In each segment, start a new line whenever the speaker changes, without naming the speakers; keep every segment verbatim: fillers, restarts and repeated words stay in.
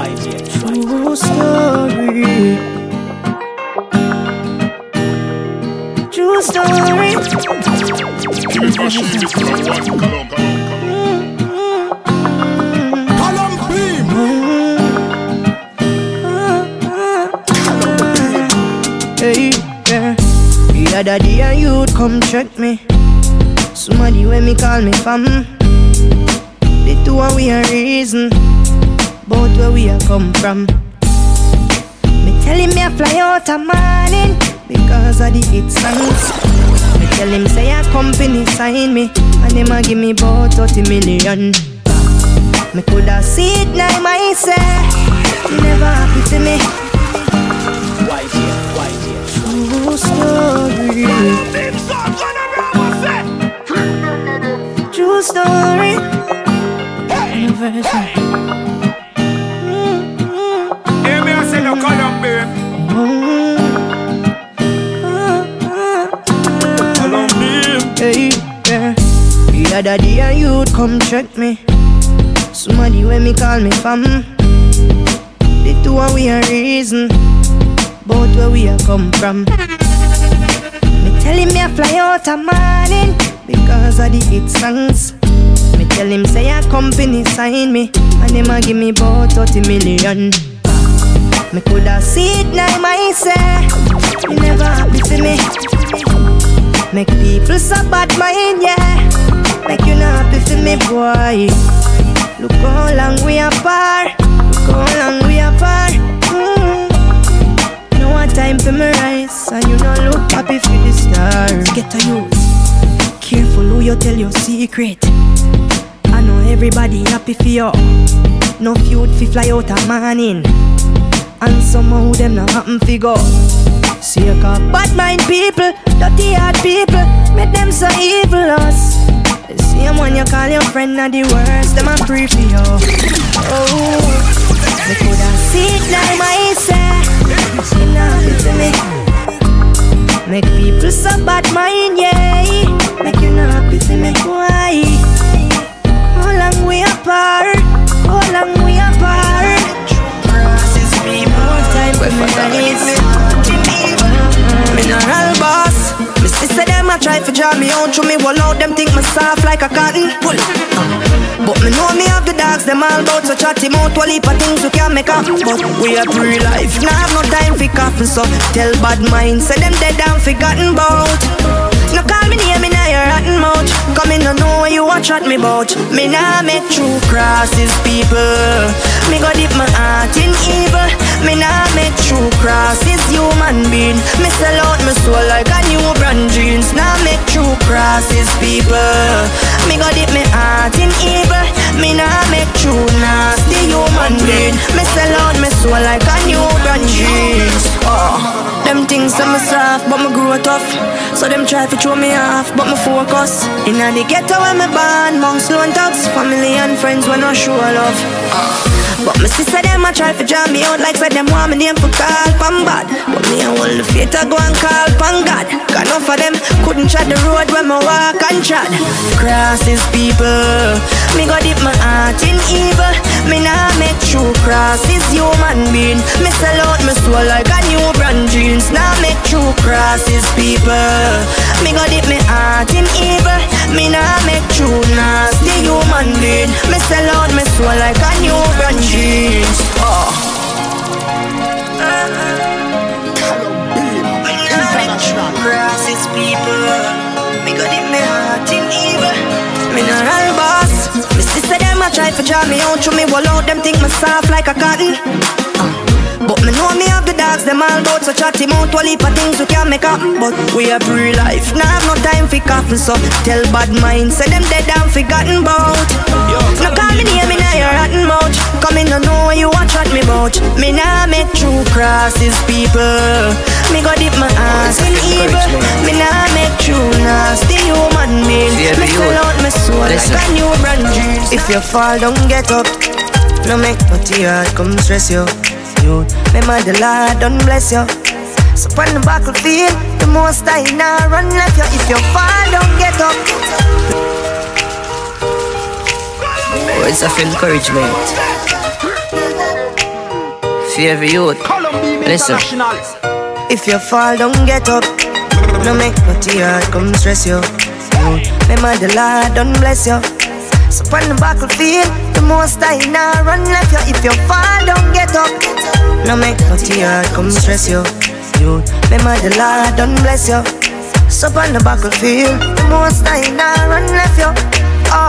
True story. True story. Hey, yeah. The other day a youth come check me. Somebody when me call me fam. The two of we a reason both where we a come from. Me tell him me a fly out a morning because of the hit songs. Me tell him say a company sign me and them a give me about thirty million. Me coulda see it now myself. Never happy to me. Why dear, why dear? True story. True story. Anniversary.
Hear me, I say no column, babe. Column, babe.
Hey, yeah. The other day a youth come check me. Somebody when me call me fam. The two of we a reason both where we a come from. Me tell him me a fly out a morning because of the hit songs. Me tell him say a company sign me and them a give me about thirty million. Me coulda see it now myself. You never happy to me. Make people so bad mind, yeah. Make you not happy to me, boy. Look how long we apart. Look how long we apart. Mm. No one time for me rise, and you not look happy for the stars. Get a youth. Careful who you tell your secret. I know everybody happy for you. No feud fi fly out a morning, and somehow them not happen fi go. See a bad mind people, dirty heart people, make them so evil us. The same one you call your friend are the worst, them a pray for you. Oh, me coulda see it like myself. She not happy to me. Make people so bad mind, yeah. Make you not happy to me. Why? How long we apart? How long we apart? Process people, time for me to mineral boss. Me sister them a try to draw me out. Through me wall out, them think me soft like a cotton. Pull. But me know me have the dogs, them all bout so chatty mouth. Wall heap of things we can make up. But we a pre-life, now have no time for coffin. So tell bad mind, say them dead and forgotten bout. No call me name in your rotten mouth. Come in, no know what you a chat me bout. Me nah make true crosses, people. Me go dip my heart in evil. Me nah make true crosses, human being. Me sell out my soul like a new brand jeans. Nah make true crosses, people. Me go dip my heart in evil. Me nah make true nasty human being. Me sell out my soul like a new brand jeans. Oh, them things say me soft, but me grow tough. So them try to throw me off, but me focus. Inna the ghetto where me born, monks, lone thugs, family and friends when I show love. But my sister them a try to draw me out like say them want me name for call pan bad. But me a hold the faith I go and call pan God. Got enough of them couldn't tread the road when me walk and trod. Crosses people, me go dip my heart in evil. Me nah make true crosses, human being. Me sell out my soul like a new brand jeans. Nah make true crosses, people. Me go dip my heart in evil. Me nah make true nasty human being. Me sell out my soul like a new brand jeans. Oh. International crosses, people. Me go dip my heart in evil. Me nah real boss. Me sister them a try to draw me out. Through me wall out, them think me soft like a cotton. But me know me have the dogs, them all bout so chatty mouth. Wall heap of things we can make up. But we a pre-life, now have no time for coffin. So tell bad mind, say them dead and forgotten bout. No call me name in your rotten mouth. Come in, no know what you a chat me bout. Me nah make true crosses, people. Me go dip my ass in evil. Me nah make true nasty human being. Me sell out my soul like a new brand jeans. If you fall, don't get up. No make no tear come stress you. Remember the Lord don't bless you. So on the battlefield, the most I now run left you. If you fall, don't get up.
Words of encouragement.
for every youth. Listen. If you fall, don't get up. No make no tear come stress you. Remember the Lord don't bless you. So on the battlefield, the most I now run left you. If you fall, don't get up. No make no tear come stress you. You remember the Lord don't bless you. So on the battlefield, the most I now run left you. Ah,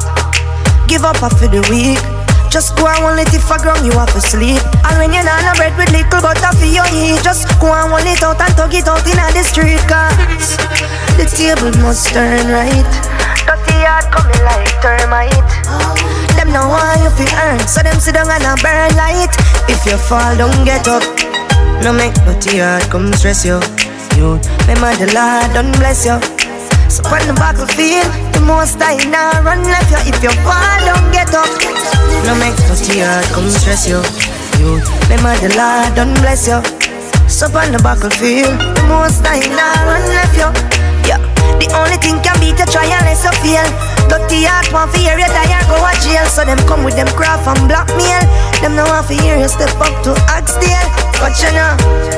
give up after the week. Just go and hold it if I ground you have to sleep. And when you're not on bread with little butter for your eat, just go and hold it out and tug it out in the street. Cause the table must turn right. Dirty heart coming like termite. Them know why you feel earn, so them sit down and a burn light. If you fall, don't get up. No make dirty heart come stress you. You remember the Lord don't bless you. So on the battlefield, the most I now run left you. If you fall, don't get up. No make dirty heart come stress you. You remember the Lord don't bless you. So on the battlefield, the most I now run left you. Yeah, the only thing can beat a try unless you fail. Dirty heart want to hear you die or go to jail. So them come with them craft and blackmail. Them now want to hear you step up to Oxdale. But you know,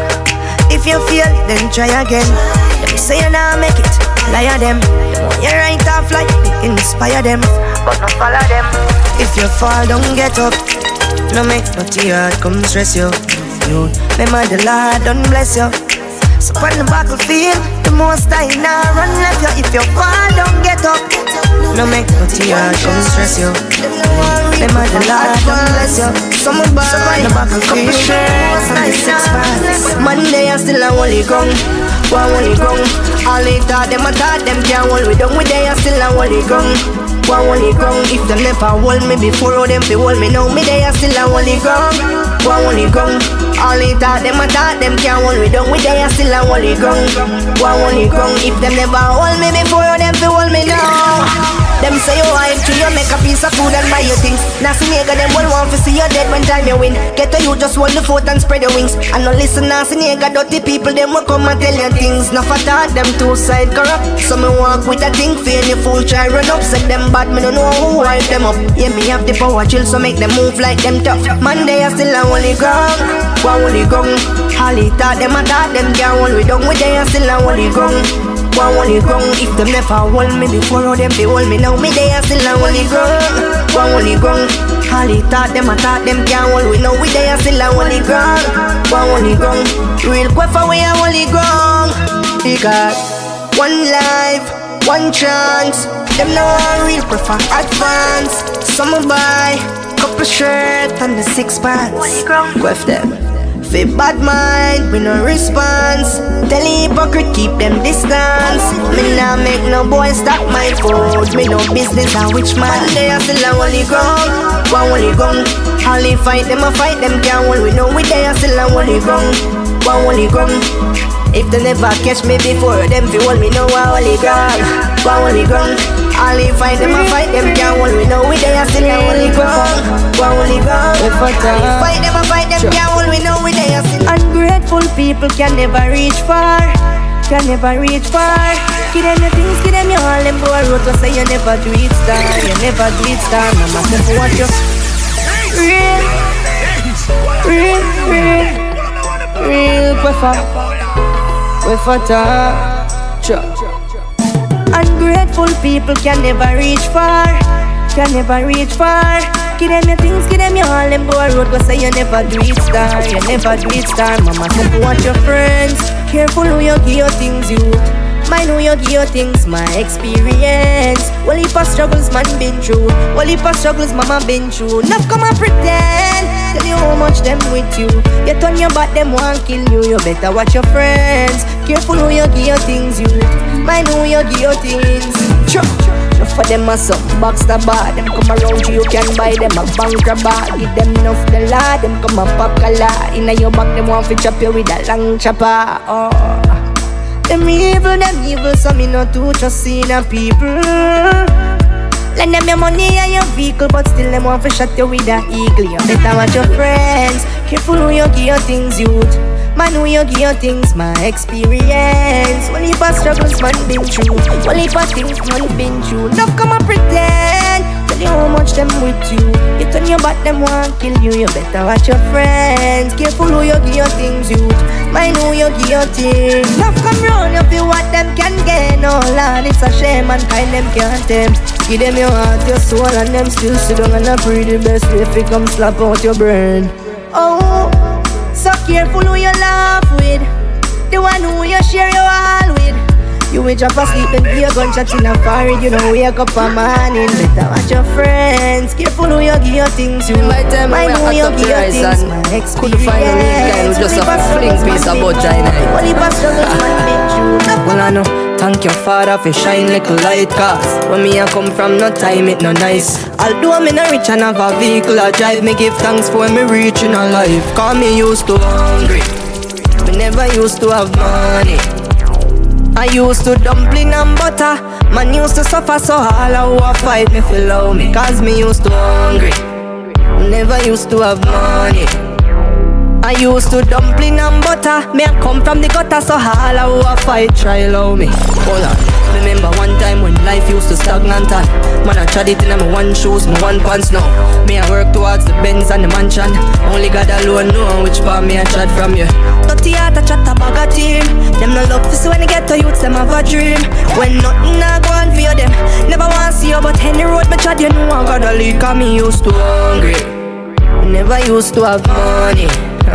if you fail, then try again. Let me say you now make it, lie them. You right off like they inspire them, but not follow them. If you fall, don't get up. No make dirty heart come stress you. You remember the Lord don't bless you. So on the battlefield, the most I now run left you. If you fall, don't get up. No make dirty heart come stress you. Remember the Lord don't bless you. So on the battlefield, the most I now. Monday I still a holy ground. One holy ground. All they thought them a thought them can't hold me down. We there still a holy ground. One holy ground. If them never hold me before, how them fi hold me now? Me there still a holy ground. One holy ground. All they thought them a thought them can't hold me down. We there still a holy ground. One holy ground. If them never hold me before, how them fi hold me now? Them say you hype to you make a piece of food and buy your things. Now see nigga them will want to see you dead when time you win. Get to you just hold the foot and spread your wings. And no listen now see nigga dirty people them will come and tell you things. Now for that them two side corrupt. So me walk with a thing fear you fool try run up. Set them bad me don't know who hype them up. Yeah me have the power chill so make them move like them tough. Monday I still a holy ground. One holy ground. Holly thought them a thought them can't hold me down. We there still a holy ground. One holy ground. If them never hold me before, how them they hold me now? Me they are still a holy ground. One holy ground. Holly thought them, I thought them can't hold we now. We they are still a holy ground. One holy ground. Real quick for we a holy ground. Because one life, one chance. Them now a real prefer advance. Some buy couple shirt and the six pants. Quiff them. Fit bad mind, we no response. Tell the hypocrite keep them distance. Me nah make no boy stop my food. Me no business on which man. They are still a holy ground. One holy ground. All they fight them a fight them can't hold we know we they are still a holy ground. One holy ground. If they never catch me before, them fi hold me no a holy ground. One holy ground. All they fight them a fight them can't hold we know we they are still a holy ground. One holy ground. If I fight them a fight them can't hold we know we they are still.
Ungrateful people can never reach far. Can never reach far. Give them the things, give them your all. Them go a road to say you never do it star. You never do it star. Mama said for what you real, real, real, real prefer. With a ungrateful people can never reach far. Can never reach far. Give them your things, give them your all. Them go a road go say you never do it star. You never do it star. Mama said to watch your friends. Careful who you give your things you. Mind who you give your things, my experience. Well heap of struggles man been through. Well heap of struggles mama been through. Enough come and pretend. Tell you how much them with you. You turn your back them won't kill you. You better watch your friends. Careful who you give your things you. Mind who you give your things. Sure. Enough for them a some box the bar. Them come around you, you can buy them a bank bar. Give them enough the law. Them come a pop color. Inna your back them want to chop you with a long chopper. Oh. Them evil, them evil, so me not too trust in a people. Lend them your money and your vehicle, but still them want to shot you with a eagle. You better watch your friends. Careful who you give your things, youth. Man who you give your things, my experience. One heap of struggles man been through. One heap of things man been through. Love come and pretend. Tell you how much them with you. You turn your back what them want kill you. You better watch your friends. Careful who you give your things, youth. Mind who you give your things. Love come round, you feel what them can get. No land, it's a shame, mankind them can't them. Give them your heart, your soul, and them still sit down and a pray the best way if it come slap out your brain. Oh, so careful who you laugh with, the one who you share your all with. You will drop asleep and be a gunshot in a forehead. You don't wake up a morning. Better watch your friends. Careful who you give your things. You might tell me who you give your things. My experience.
Couldn't find a real guy who just a fling piece of vagina.
Only past struggles man been through.
Well I know, thank your father for shine like a light. Cause when me a come from no time it no nice. Although me no rich and have a vehicle I drive, me give thanks for me reaching a life. Cause me used to hungry, me never used to have money. I used to dumpling and butter. Man used to suffer so all who a fight me feel love me. Cause me used to hungry, never used to have money. I used to dumpling and butter. Me I come from the gutter so all who a fight try love me. Hold on, remember one time when life used to stagnant and man I tried it in my one shoes, my one pants now. Me I work towards the Benz and the mansion. Only God alone know which part me I tried from you. Dirty heart I chat a bag of team. Them no love to see when they get to youths, them have a dream. When nothing I go on for you, them never want to see you. But any road me chat, you know I gotta leak. Cause me used to hungry, never used to have money.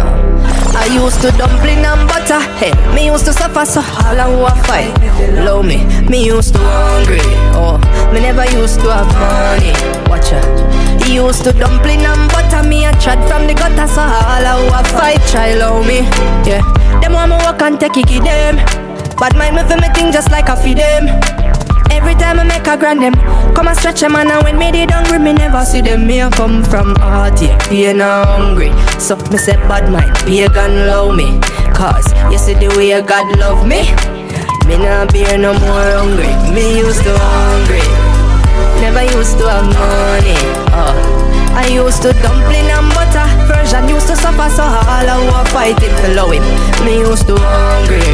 I used to dumpling and butter. Hey, me used to suffer so all I who a fight love me. Me used to hungry. Oh, me never used to have money. Watch out. He used to dumpling and butter. Me a chat from the gutter so all I who a fight try love me. Yeah, them want me walk and take it give them. But mind me for me thing just like I feed them. Every time I make a grand them come and stretch them, and when me they hungry, me never see them. Me a come from heart, yeah, pain and hungry. So me say bad mind, pagan love me. Cause you see the way God love me. Me not bear no more hungry. Me used to hungry, never used to have money. Oh, I used to dumpling and butter. Version used to suffer so all I was fighting for love him. Me used to hungry,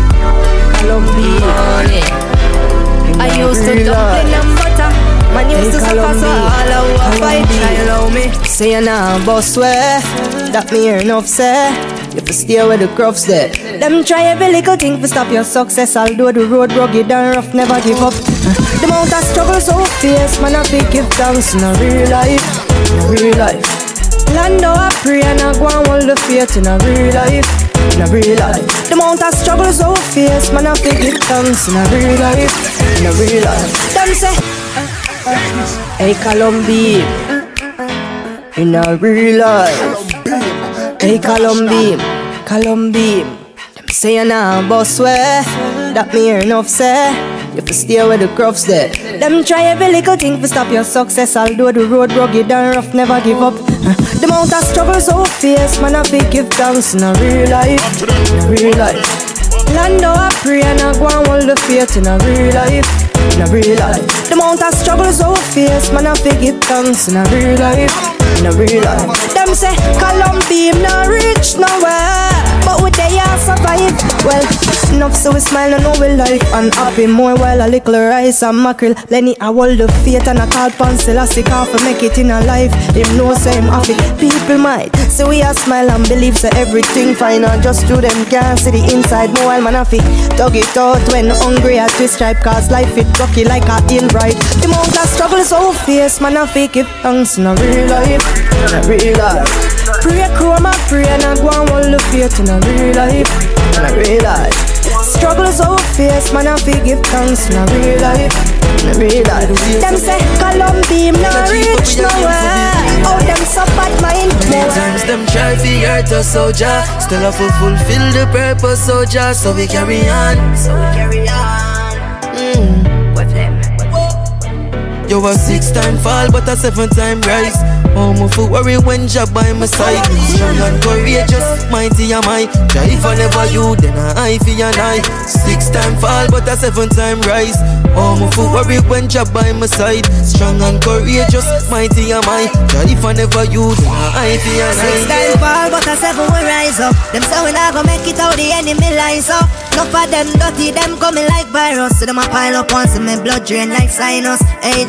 Colombia money. I used to dumpling and butter. Man used to suffer so all I was fighting. I love me. Say you nah boss way, that me hear enough say. You have to stay where the crofts there. Them try every little thing to stop your success. Although the road rugged and rough, never give up. The amount of struggle so fierce, man I feel give thanks in a real life, in a real life. Land out I pray and I go and hold the faith in a real life, in a real life. The amount of struggle so fierce, man I feel give thanks in a real life, in a real life. Them say, hey Colombia, in a real life. Hey Colombia, Colombia. Them say you nah boss way, that me hear enough say. You have to stay where the crofts there. Them try every little thing to stop your success. Although the road rugged and rough, never give up. The amount of struggle so fierce, man I feel give thanks in a real life, in a real life. Land out I pray and I go and hold the faith in a real life, in a real life. The amount of struggle so fierce, man I feel give thanks in a real life, in a real life. Them say Colombia no reach nowhere, but with they all survive. Well, enough so we smile and know we life and happy more while a little rice and mackerel. Lenny I hold the faith and I call Pansel I sick off and make it in a life. Him know say him happy. People might say we a smile and believe say everything fine and just through them can't see the inside. More while man happy dug it out when hungry at twist stripe. Cause life it rocky like a in bright. The amount of struggle so fierce, man I fake it thanks in a real life, in a real life. Pray chroma, pray and I go and hold the faith in a real life, in a real life. Struggle so fierce, man I feel give thanks in a real life, in a real life. Them say Colombia no reach nowhere. Oh them so bad mind.
Many times them try to hurt us, soldier. Still have to fulfill the purpose, soldier. So we carry on, so we carry on. Mm. With them. You a six time fall but a seven time rise. Oh, me for worry when job by my side. Strong and courageous, mighty am I. Drive for never you, then I for your night. Six time fall but a seven time rise. Oh, me for worry when job by my side. Strong and courageous, mighty am I. Drive for never you, then I for your night.
Six time fall but a seven will rise up. Them say we not gonna make it out the enemy lines up. Enough of them dirty, them coming like virus. So them a pile up once and my blood drain like sinus. Hey,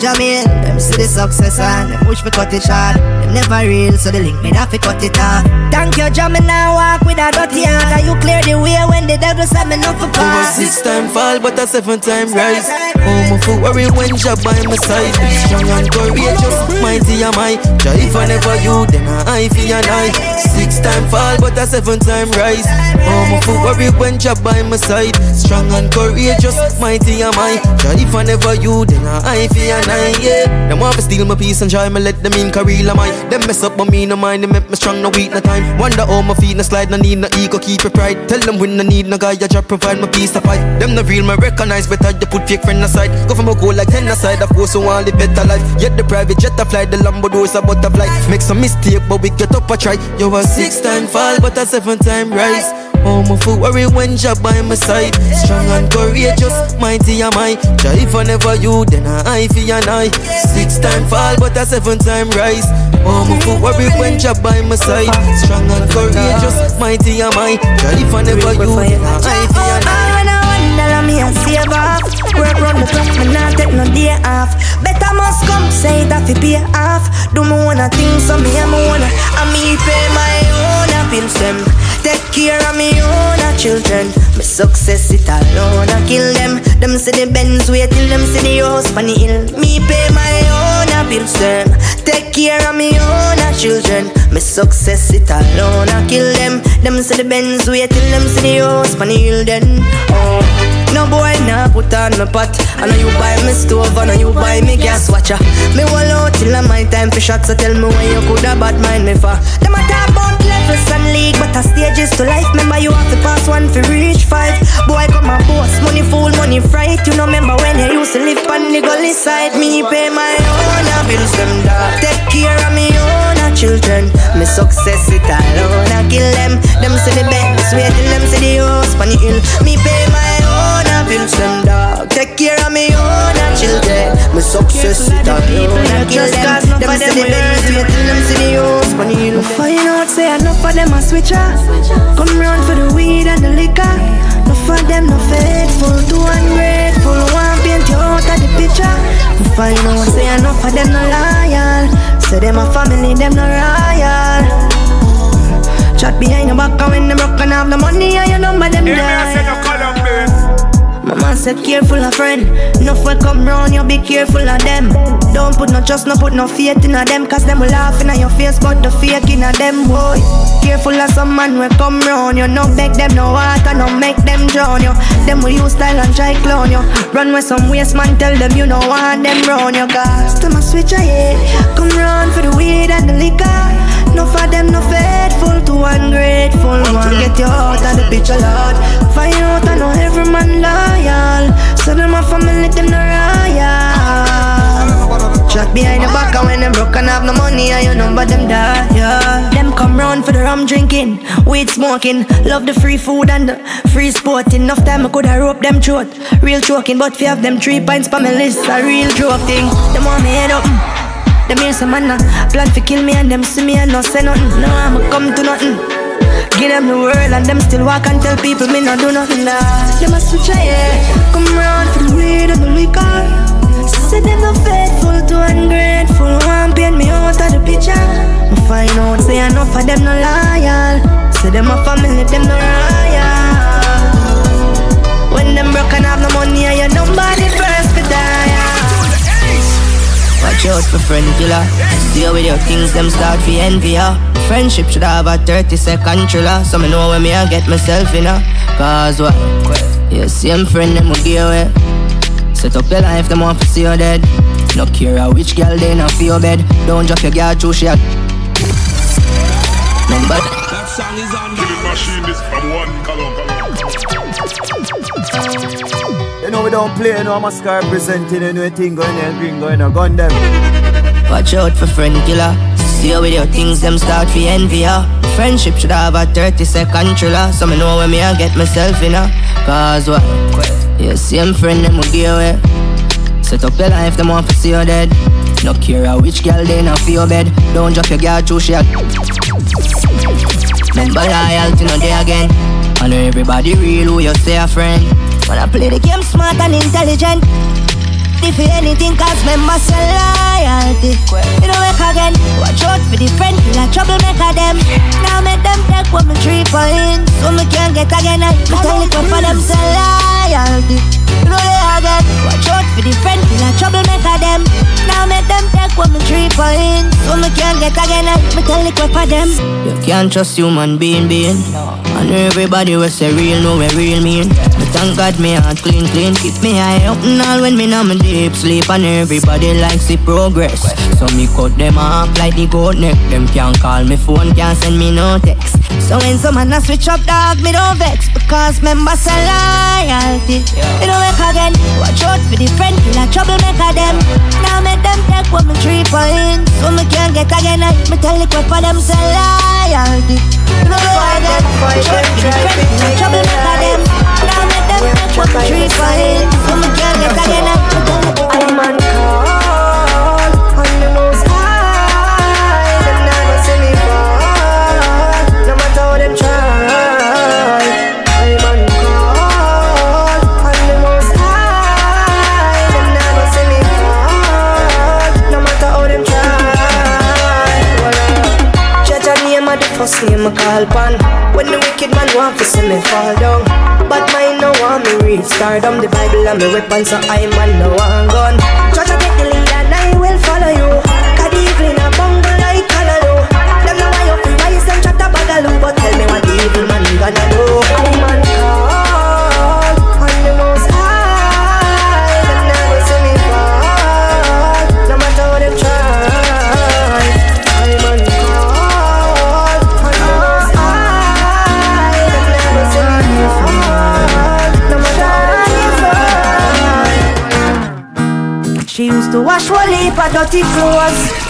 a meal. Them see the success and them wish we cut it short. Them never real, so the link me have to cut it off. Thank you, Jah, me now walk with a dirty heart. And you clear the way when the devil said me not for pass.
Over six time fall, but a seven time rise. Oh, my foot worry when Jah by my side. Strong and courageous, mighty am I. Jah, if I never you, then I feel an eye. Six time fall, but a seven time rise. Oh, my foot worry when Jah by my side. Strong and courageous, mighty am I. Jah, if I never you, then I feel an eye. Yeah, them want to steal my peace and joy, me let them in career of mine. Them mess up my me no mind, they make me strong, no weak, no time. Wonder how my feet no slide, no need no ego, keep your pride. Tell them when no need no guy, I just provide my peace to fight. Them no real, me recognize better, you put fake friend aside. Go from a goal like ten aside, of course who want the better life. Yet the private jet a fly, the Lambo doors a butterfly. Make some mistake, but we get up a try. You a six time fall, but a seven time rise. Oh, my foot worry when Jah by my side. Strong and courageous, mighty am I. Jah, if I never you, then I feel an eye. Six time fall, but a seven time rise. Oh, my foot worry when Jah by my side. Strong and courageous, mighty am I. Jah, if I never you, then I feel an eye.
When I wonder, me and save off. Work round the clock, me not take no day off. Better must come, say that fi pay off. Do me wanna things, so me a me wanna. And me pay my own bills them. Take care of me own children. My success it alone, I kill them. Them see the Benz wait till them see the house on the hill. Me pay my own bills them. Take care of me own children. My success it alone, I kill them. Them see the Benz wait till them see the house on the hill then. Oh, no boy nah put on my pot. I know you buy me stove, I know you buy me gas watcher. Me wall out till I my time for shots. So tell me when you coulda bad mind me for. Them a talk about levels and league, but a stages to life. Remember you have to pass one for reach five. Boy come a boss, money full, money fright. You know remember when you used to live on the gully side. Me pay my own bills them dog. Take care of me own children. My success it alone, I kill them. Them see the Benz, wait till them see the house on the hill. Me pay my own bills them dog. Take care of me own children. My success it alone, I kill them. Them see the Benz, wait till them see the house on the hill.
Find out say enough of them a switcher. Come round for the weed and the liquor. Enough of them no faithful, too ungrateful. One paint you out of the picture. Find out say enough of them no loyal. Say them a family, them no royal. Chat behind the back and when them broke and have the money and you number them die. Mama said careful of friend. Enough will come round, you be careful of them. Don't put no trust, no put no faith in a them. Cause them will laugh in your face, but the fake in a them, boy. Careful of some man will come round. You no beg them no water, no make them drown you. Them will use style and try clown you. Run with some waste man, tell them you no want them round you. Cause them a switch ahead. Come round for the weed and the liquor. No for them no faithful, too ungrateful. Want get you out of the picture, Lord. Find out I know every man loyal. So them a family, them no royal. Shot behind the back and when them broke and have no money and you number them die, yeah. Them come round for the rum drinking, weed smoking. Love the free food and the free sport. Enough time I coulda rope them throat. Real choking, but fi have them three pints pa me list. A real joke thing. Them want me head up. Them hear some man plan to kill me and them see me and no say nothing. No I'ma come to nothing. Give them the world and them still walk and tell people me no do nothing. Nah. Them a switch yeah. Come round for the weed and the liquor. Say them no faithful, too ungrateful. Want paint me out of the picture. I find out say enough of them no loyal. Say them a family, them no royal. When them broke and have no money and you nobody first to die.
Watch out for friend killer. Deal with your things, them start for envy ya. Friendship should have a thirty second thriller. So me know when me I get myself in a. Cause what? Yeah, same friend them will give away. Set up your life, them want to see you dead. No care how which girl they not for your bed. Don't drop your girl through shit. Number
that song is on the machine, this from one column.
You know we don't play, you know I'm a scar presenting anything going on, green going on, gun them.
watch out for friend killer. See with your things, them start for envy ya. Friendship should have a thirty second thriller. So me know when me I get myself in a. Cause what? Yeah, same friend them will give away. Set up your life, them want to see you dead. No care how which girl they not for your bed. Don't drop your girl through shit. Remember loyalty no day again. I know everybody real who you say a friend. When I play the game smart and intelligent.
ready for anything, cause members sell loyalty. You know work again, watch out for the friend, kill a troublemaker them. Now make them take what me three points, so me can't get again. I tell it for them sell loyalty. You know they again, watch out for the friend, kill a troublemaker them. Now make them take what me three points, so me can't get again. I tell it for them.
You can't trust human being being. And everybody will say real, know where real mean. But thank God me heart clean, clean. Keep me eye open all when me know me deep sleep. And everybody likes the progress. So me cut them off like the goat neck. Them can't call me phone, can't send me no text.
So when someone a switch up dog, me don't vex. Because members sell loyalty. You know work again, watch out for the friend, kill a troublemaker them. Now make them take what me three points, so me can't get again. I me tell it for them sell loyalty. You know work again, watch out for the friend, kill a troublemaker them. Now make them take what me three points, so me can't get again. I me tell it for them.
Man call on the most high, them never see me fall. No matter how them try. I'm on call on the most high, them never see me fall. No matter how them try. Judge a name of the first name I call pan. When the wicked man want to see me fall down, but mine no want me reach stardom. The Bible and my weapon, so I man no want gun. Judge a take the lead and I will follow you. Cause the evil in a bungle like Callaloo. Them know why you feel rise and chat a bagaloo, but tell me what the evil man gonna do. I man call on the most high, them never see me fall. No matter how them try. I man call on the most high, them never see me fall. No matter how them try. She used to wash one heap of dirty clothes.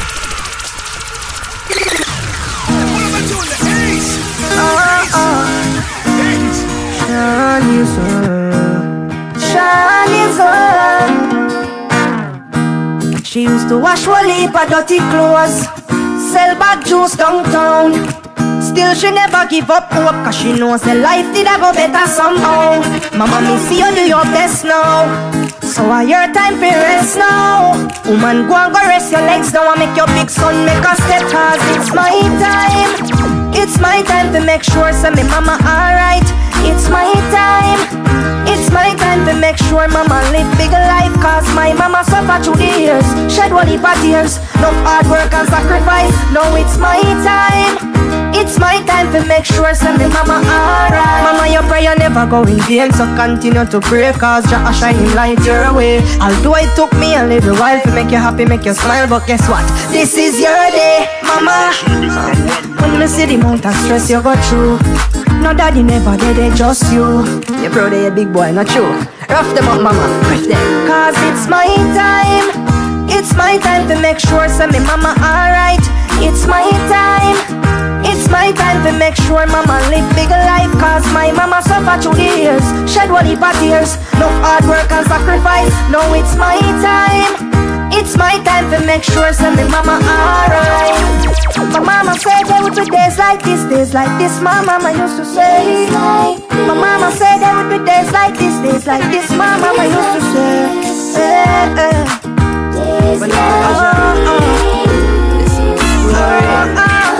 She used to wash one heap of dirty clothes, sell bad juice downtown. Still she never give up hope, cause she knows the life did a go better somehow. Mama, me see you do your best now, so I your time for rest now. Woman, go and go rest your legs now and make your big son make a step, cause it's my time. It's my time to make sure so me mama alright. It's my time. It's my time to make sure mama live bigger life, cause my mama suffered through the years, shed one heap of tears, no hard work and sacrifice. Now it's my time. It's my time to make sure so me mama alright. Mama, your prayer never go in vain, so continue to pray, cause Jah a shining light your way. Although it took me a little while to make you happy, make you smile, but guess what? This is your day, mama. When me see the amount of stress you go through, no daddy never did it, just you. Your brother, your big boy, not true. Rough them up, mama, rough them. Cause it's my time. It's my time to make sure so me mama alright. It's my time. It's my time to make sure mama live bigger life, cause my mama suffered through the years, shed one heap of tears, no hard work and sacrifice. Now it's my time. It's my time to make sure so me mama alright. My mama said there would be days like this, days like this, my mama used to say. My mama said there would be days like this, days like this, my mama used to say. Eh, eh. When I was young, oh, this is glory.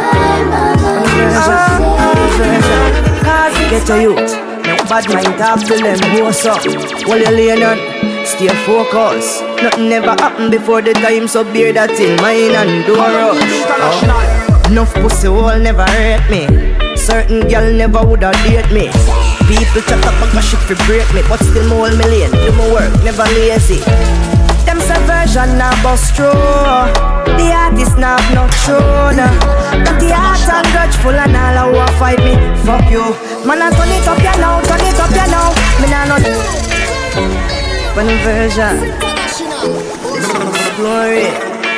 Cause you get a youth, no bad mind talk to them, what's up? While you laying on, stay focused. Nothing never happened before the time, so bear that in mind and don't rush. Oh. Enough pussy hole never hurt me. Certain girl never woulda date me. People chat up and shit for break me, but still more million, do my work, never lazy. Them subversion now bust through. The artist now have no throne. But the heart and grudgeful and all who fight me, fuck you. Man, I turn it up ya now, turn it up ya now. Me nah no conversion. This is glory.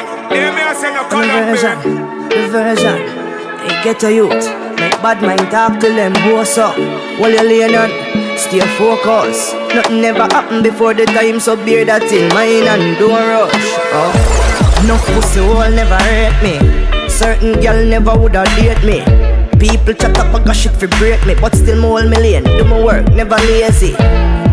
Conversion, conversion. Hey, get a youth, make bad mind talk to them, what's up? While you laying on, stay focused. Nothing never happened before the time, so bear that in mind and don't rush. Oh. Enough pussy hole never hurt me. Certain girl never woulda date me. People chat up and shit for break me, but still more million, do my work, never lazy. Them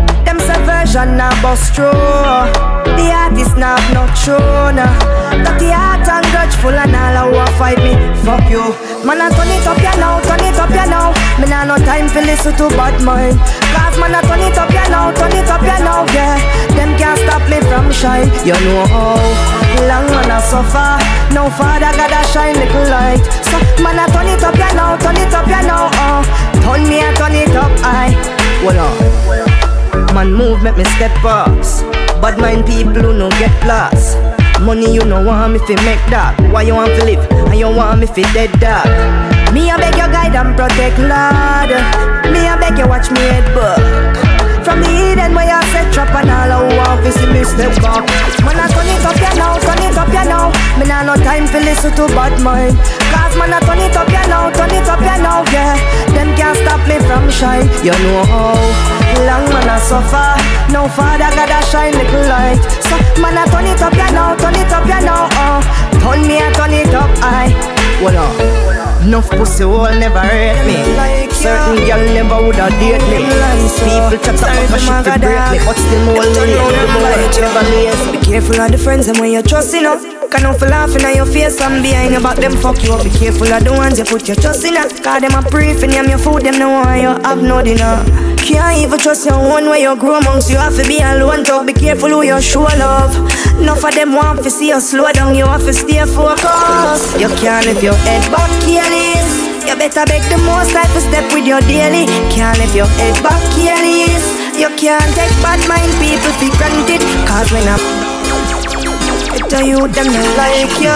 a version now bust through. The artist now not true now. Dirty heart and grudgeful and all who a fight me, fuck you. Man I turn it up ya now, turn it up ya now. Me nah no time for listen to bad mind. Cause man I turn it up ya now, turn it up ya now, yeah. Them can't stop me from shine. You know how long man I suffer. Now Father God a shine little light. So man I turn it up ya now, turn it up ya now, oh. Turn me and turn it up, aye. Hold on. Man move, make me step past. Bad mind people who no get lost. Money you no want me fi make that. Why you want to live and you want me fi dead dog? Me a beg you guide and protect Lord. Me a beg you watch me head back. From the Eden where you set trap and all who want to see me step back. Man a turn it up ya now, turn it up ya now. Me nah no time fi listen to bad mind. Cause man a turn it up ya now, turn it up ya now, yeah. Them can't stop me from shine. You know how long man a suffer. Now Father God a shine little light. So man a turn it up ya now, turn it up ya now, oh. Turn me and turn it up, aye. Hold on. Enough pussy hole never hurt me. Certain girl never woulda date me. People chat up for shit to break me, but still more late. Never late. Be careful of the friends and when you trust in up. Can no for laughing at your face and behind your back them fuck you up. Be careful of the ones you put your trust in up. Cause them a pray for name your food, them no want you have no dinner. Can't even trust your own way you grow amongst you have to be alone to be careful who you show love. Enough of them want to see you slow down, you have to stay focused. You can't lift your head back careless. You better beg the most life to step with your daily. Can't lift your head back careless. You can't take bad mind people for granted. Cause when I'm tell you them not like you,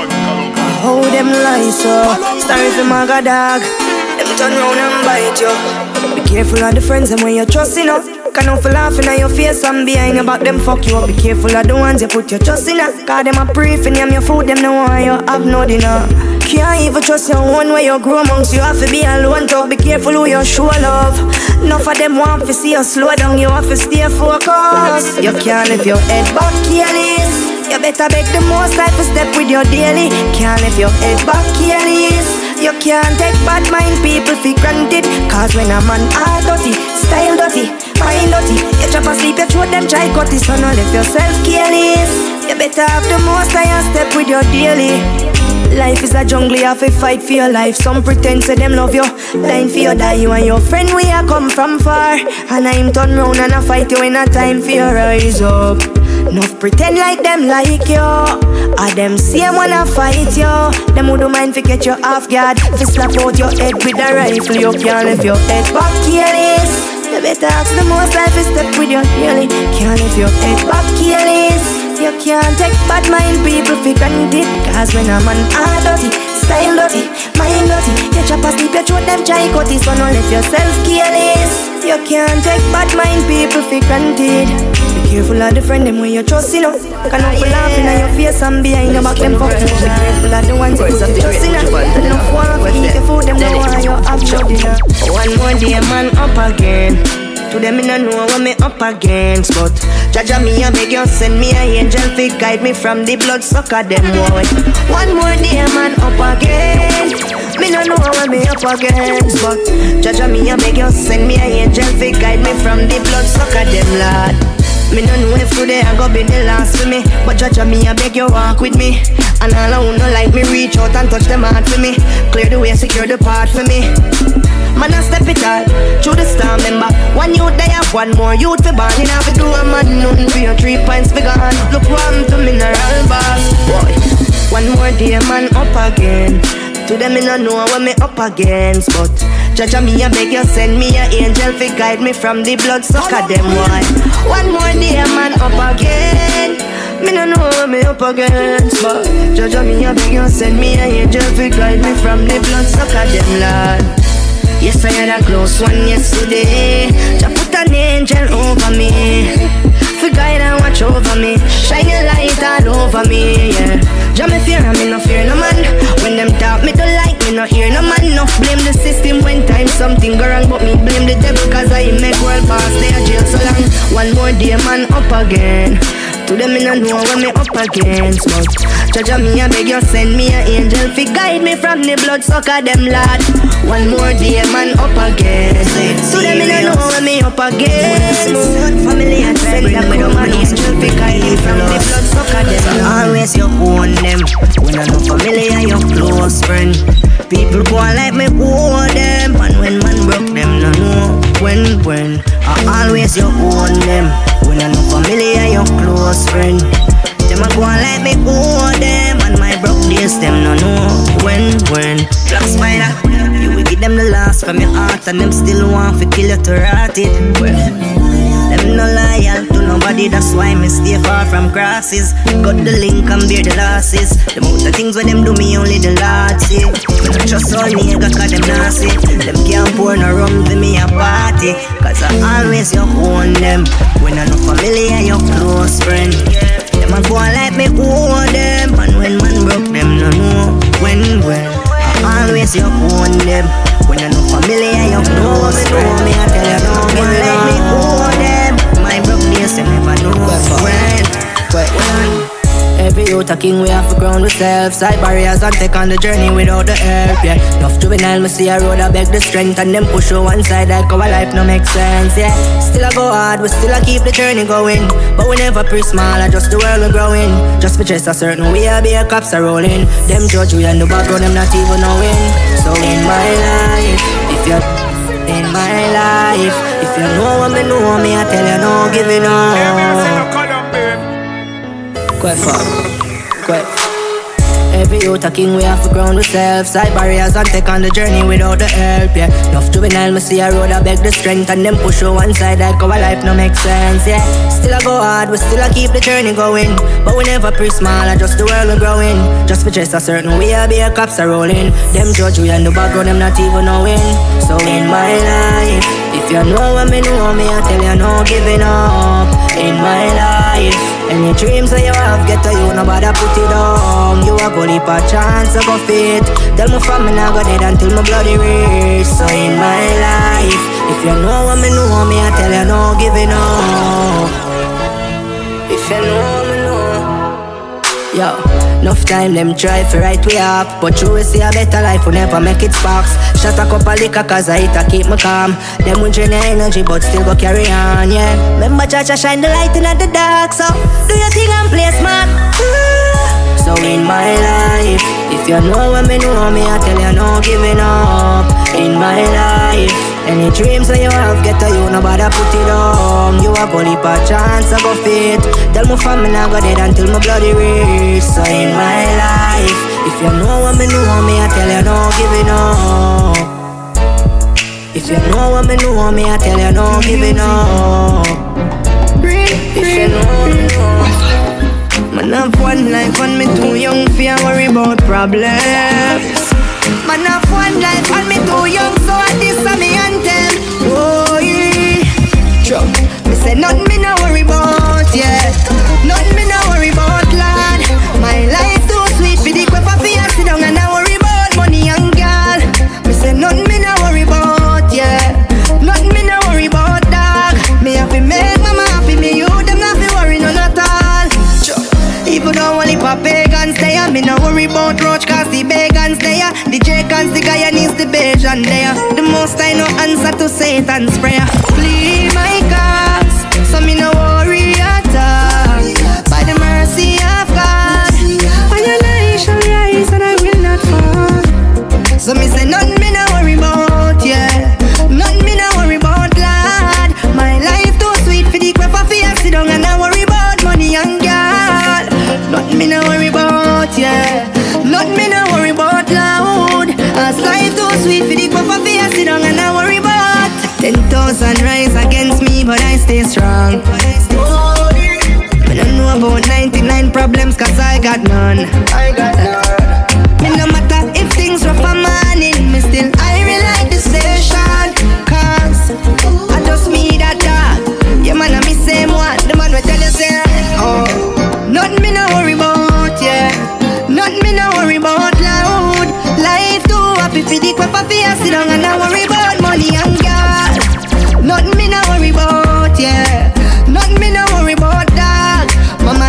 how them lie so. Sorry for my god dog. Them turn round and bite you. Be careful of the friends and when you trust in up. Can no for laughing at your face and behind your back them fuck you up. Be careful of the ones you put your trust in up. Cause them a pray for name your food, them no want you have no dinner. Can't even trust your own way you grow amongst you have to be alone to be careful who you show love. Enough of them want to see you slow down, you have to stay focused. You can't lift your head back careless. You better beg the most life to step with your daily. Can't lift your head back careless. You can't take bad mind people for granted. Cause when a man all dirty, style dirty, mind dirty, you chop asleep, you throw them try cut it. So no lift yourself careless. You better have the most I and step with your daily. Life is a jungle, you have to fight for your life. Some pretend say them love you, lying for you die. You and your friend we a come from far, and I'm turn round and I fight you in a time for your rise up. Enough pretend like them like you, or them same wanna fight you. Them who don't mind fi catch you off guard, fi slap out your head with a rifle. You can't lift your head back careless. You better ask the most life is step with your daily. Can't lift your head back careless. You can't take bad mind people fi granted. Cause when a man all dirty, style dirty, mind dirty, you chop a sleep, you throw them try cut it. So no lift yourself careless. You can't take bad mind people fi granted. Be careful of the friend them when you trust in up. Can no for laughing at your face and behind your back them fuck you. Be careful of the ones you put your trust in up. Enough want to eat your food, them no want you have no dinner. One more day man up again. To them in a know what me up against, but Jaja me a beg you send me a angel fi guide me from the blood sucker them boy. One more day man up again. Me no know what me up against, but Jaja me a beg you send me a angel fi guide me from the blood sucker them lad. Me no know if today I go be the last for me, but Jaja me a beg you walk with me. And all I who no like me reach out and touch them heart for me. Clear the way, secure the path for me. Man a step it all through the storm, remember. One youth they have one more youth for born. You have to do a man nothing for your three points for gone. Look what happened to mineral boss, boy. One more day man up again. To them me no know what me up against, but Jaja me a beg you send me a angel fi guide me from the blood sucker them boy. One more day man up again. Me no know what me up against, but Jaja me a beg you send me a angel fi guide me from the blood sucker them lad. Yes, I had a close one yesterday. Just put an angel over me, for guide and watch over me, shine your light all over me, yeah. Jah me fear and me no fear no man. When them talk me don't like me no hear no man. No blame the system when time something go wrong, but me blame the devil cause I make world pass they a jail so long. One more day man up again. To them me no know what me up against, but Jaja me I beg you send me an angel fi guide me from the blood sucker them lad. One more day man up against. To them me no know what me up against. Family I send them with an angel fi guide me from the blood sucker them lad. Always you own them when I know family and your close friend. People go on like me owe them, and when man broke them no know when when. I always you own them when I know family and your close friend. Them a go on like me owe them, and my broke days them no know when when. Black Spider, you will give them the last from your heart, and them still want to kill you to rot it. Well, them no loyal to nobody, that's why me stay far from crosses. Got the link and bear the losses. The amount of things when them do me only the Lord see. Me not trust all nigga cause them nasty. Them can't pour no rum to me a party, cause I always you own them when I know family and your close friend. Them a go on like me owe them, and when man broke them no know when when. I always you own them when I know family and your close friend. Me I tell you no, me like me owe them. My broke days they never know when when. Every youth a king, we have to ground ourselves. Side barriers and take on the journey without the help, yeah. Enough juvenile, me see a road, I beg the strength, and them push you one side like our life no make sense, yeah. Still I go hard, we still I keep the journey going, but we never pre small, just the world we growing. Just for just a certain way, I be a cops are rolling. Them judge we and the background, them not even knowing. So in my life, if you're in my life, if you know what me know, me I tell you no giving up. Quite far, quite. Every youth a king, we have to ground ourselves. Side barriers and take on the journey without the help, yeah. Enough juvenile, me see a road, I beg the strength, and them push you one side like our life no make sense, yeah. Still I go hard, we still I keep the journey going, but we never pre small, just the world we growing. Just for just a certain way, I be a cops are rolling. Them judge we and the background, them not even knowing. So in my life, if you know what me know, me I tell you no giving up. In my life, any dreams that you have, get to you, nobody put it on. You a go leap a chance to go fit. Tell me from me now go dead until my bloody reach. So in my life, if you know what me know, me I tell you no giving up. If you know what me know. Yo, enough time them try for right way up, but you will see a better life will never make it sparks. Shut a cup of liquor cause I hit to keep me calm. Them will drain your energy but still go carry on, yeah. Remember Chacha shine the light in the dark, so do your thing and play smart. So in my life, if you know what me know, me I tell you no giving up. In my life, any dreams that you have, get to you, nobody put it on. You a go leap a chance to go fit. Tell me from me now go dead until my bloody reach. So in my life, if you know what me know, me I tell you no giving up. If you know what me know, me I tell you no giving up. If you know what me know. Man have one life and me too young for worry about problems. Man have one life and me too young, so I this a me anthem. Oh yeah, sure. Me say nothing me no worry about, yeah. Nothing me no worry about, lad. My life too sweet for the quiff of fear, sit down and I worry about money and girl. Me say nothing me no worry about, yeah. Nothing me no worry about, dog. Me have to make mama happy, me you them not fi worry none at all. Sure. Even though only for pagans there, me no worry about roach cause the pagans there. The Jacons, the Guyanese, the Bajan there. The most I know answer to Satan's prayer. Plead my cause, so me no worry at all. By the mercy of God, and your light shall rise and I will not fall. So me say nothing me no worry about, yeah. Nothing me no worry about, lad. My life too sweet for the crap of fear, sit down and I worry about money and girl. Nothing me no worry about, yeah. Nothing me no worry about, loud. As life too sweet for the crap of fear, sit down and I worry about. Ten thousand rise against me, but I stay strong. I don't know about ninety-nine problems, cause I got none. I got none. Me no matter if things rough for morning, me still I relight the station. Cause I just me that dog. Yeah man, I me same one. The man will tell you say, oh, nothing me no worry about, yeah. Nothing me no worry about, loud. Life too happy for the crap of fear, sit down and I worry about money and God. Nothing me no worry about, yeah. Nothing me no worry about, dog. Mama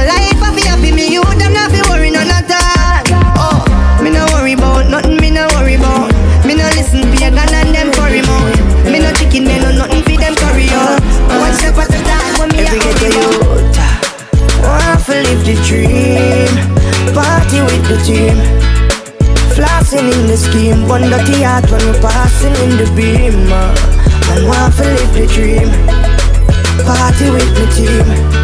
with the team. Flossing in the scheme, bun dirty heart when we passing in the beam. Man want to live the dream, party with the team.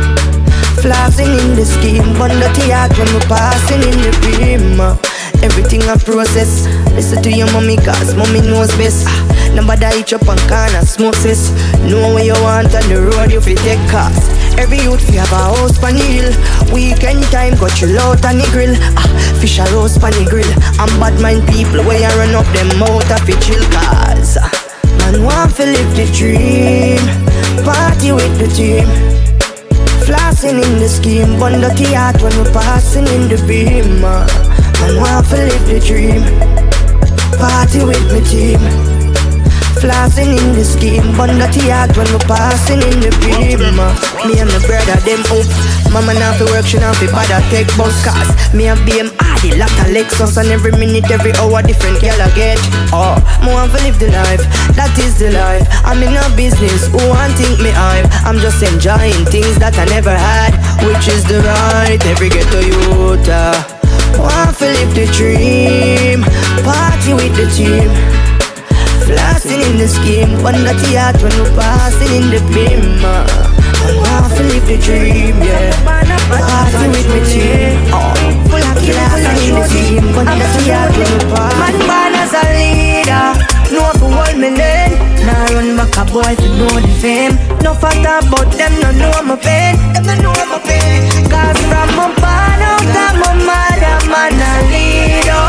Flossing in the scheme, bun dirty heart when we passing in the beam. Everything I process, listen to your mommy cause mommy knows best. Nobody eat up on corner, smoke sis. Know where you want on the road, you fi take cars. Every youth fi have a house pan the hill. Weekend time, go chill out on the grill. Ah, fish a roast pan the grill. And bad mind people where you run up them out of fi chill cars. Ah, man want fi live the dream, party with the team. Flossing in the scheme, bun dirty heart when we passing in the beam. Ah, man want fi live the dream, party with my team. Flossing in the scheme, bun dirty heart when we passing in the beam. Me and my brother them up. Mama now fi work, she now fi bother take bus cars. Me and B M I, the lot of Lexus. And every minute, every hour, different girl I get. Oh, me want to live the life, that is the life. I'm in a business, who want think me hype? I'm just enjoying things that I never had, which is the right. Every ghetto youth uh, want to live the dream, party with the team. Flossing in the scheme, bun dirty heart when we passing in the beam. I want to live the dream, yeah. Party with my team. Oh, full of flossing in the scheme, bun dirty heart when we passing. Man born as a leader, know for hold me lane. Now run back a boy to know the fame. No fatter about them, no know my pain. Them no know my pain. Cause from my born out of my mother, man a leader.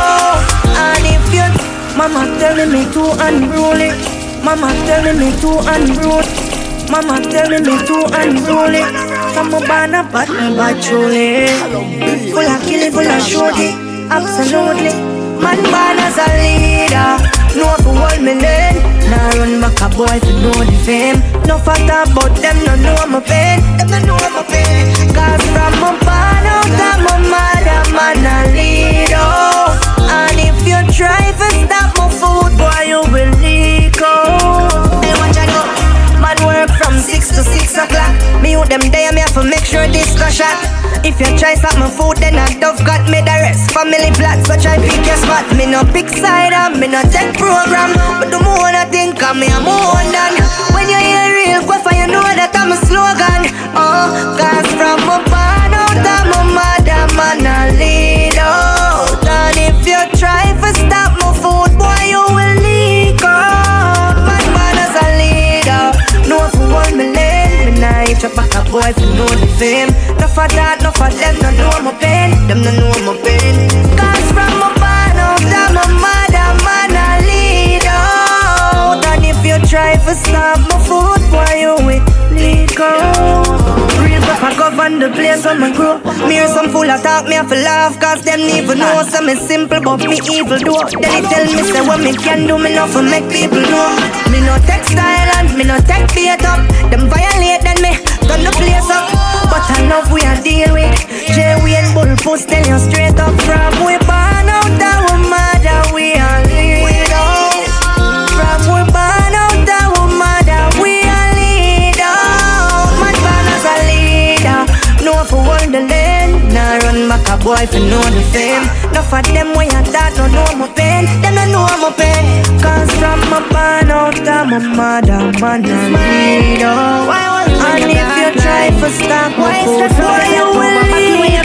And if you Mama telling me to unruly, Mama telling me to unruly, Mama telling me to unruly. From a banner, but me bad truly. Full of killing, full of shooty, absolutely. Man born as a leader, know for hold me lane. Now run back a boy to know the fame. No fatter about them, no know my pain. Them no know my pain. Cause from a born out of my mother, man a leader. And if you try to stop my food, boy, you will leak out. Hey, watch I know. Man work from six to six o'clock. Me with them there, me have to make sure this go shot. If you try stop my food, then I dove got me the rest. Family plot, so try pick your spot. Me no pick side and me no take program. But the more I think of me, I'm more done. When you hear real quick, you know that I'm a slogan. Oh, cause from my barn out of my mother, man a lead out. And if you try to stop my food, boy, you will leak out. Man, man as a leader, know for one me lane. Me nah hit your back a boy for know the fame. No for that, no for them, no know my pain. Them no know my pain. Cause from my barn out of my mother, man a lead out. And if you try to stop my food, boy, you will leak out. Real if I govern the place when I grow. Me hear some fool attack me, I feel laugh. Cause them even know something simple but me evil do. Then they tell me say what me can do, me not for make people know. Me no textile and me no tech beat up. Them violate then me turn the place up. But I love we a deal with. J we and Bull Puss tell you straight up. From we born out our mother we are lead out. From we born out our mother we are lead out. Man born as a leader, know for hold the lane. Now run back a boy for know the fame. No for them way I thought no know my pain. Them no know my pain. Cause from my born out of my mother, man a lead out. And if you try to stop my food, boy, you will leave.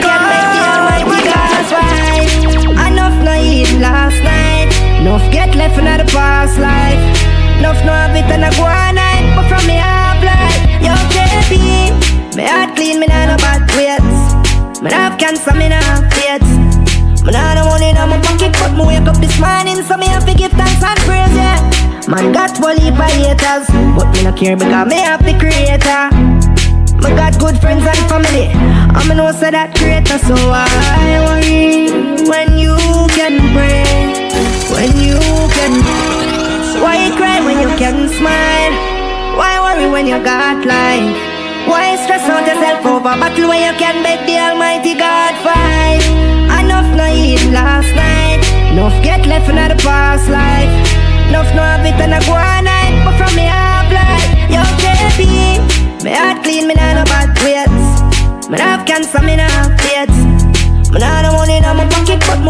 Enough no eat last night, enough get left in the past life. Enough no have it and I go all night. But from me half life, yo J B, me heart clean, me nah no bad weights. Me nah have cancer, me nah have faith. Me nah no money in my pocket, but me wake up this morning, so me have to give thanks and praise, yeah. Man got one heap of haters, but me no care because me have the creator. Me got good friends and family, and me know say that creator. So why worry when you can pray, when you can? Why cry when you can smile? Why worry when you got life? Why stress out yourself over battle when you can beg the Almighty God fight? Enough no eat last night, enough get left in the past life. Enough no have it and I go all night, but from me half life, yo J B, me heart clean, me nah no bad weights. Me nah have cancer, me nah have faith. Me nah no money in my pocket, but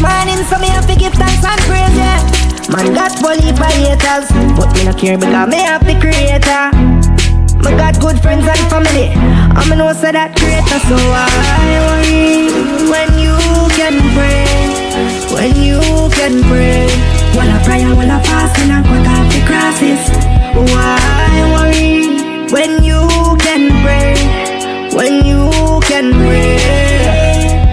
morning, so me have to give thanks and praise, yeah. Man got one heap of haters, but me not care because me have the creator. Me got good friends and family, and me know say that creator. So why worry when you can pray, when you can pray. While I pray, while I fast and cut off the crosses. Why worry when you can pray, when you can pray.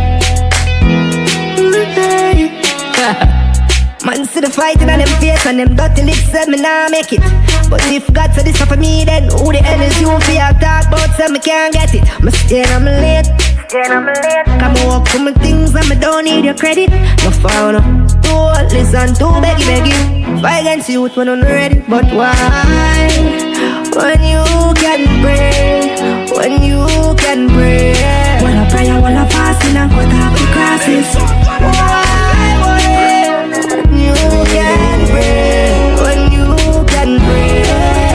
Man see the fighting on them face and them dirty lips say me nah make it. But if God said this for me, then who the hell is you for your talk about say me can't get it? Me stay and I'm late, I'm late. Come walk for me things and me don't need your credit. No found up, don't listen to beggy beggy. Fight against you when I'm ready. But why? When you can pray, when you can pray. When I pray, when I fast and cut off the crosses. Why? When you can pray, when you can pray.